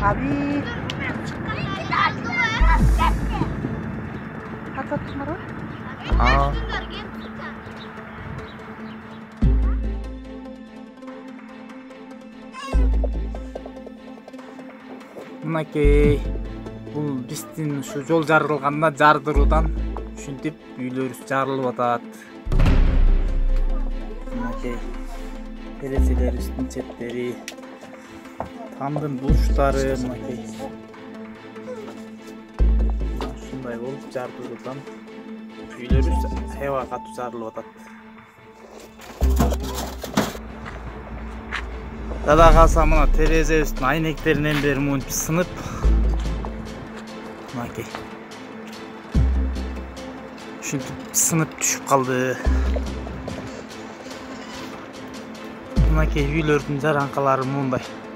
Abi. Aa. Мынакей бул биздин ушу жол жарылганда жардыруудан ушинтип үйлөрүбүз жарылып атат. Мынакей терезелерибиздин четтери, тамдын бурчтары мынакей. Ушундай болуп жардыруудан үйлөрүбүз аябай катуу жарылып атат. Дада калса мына терезебиздин айнектеринен бери монтип сынып. Мынакей. Ушинтип сынып түшүп калды. Мынакей үйлөрдүн жаранкалары мондай.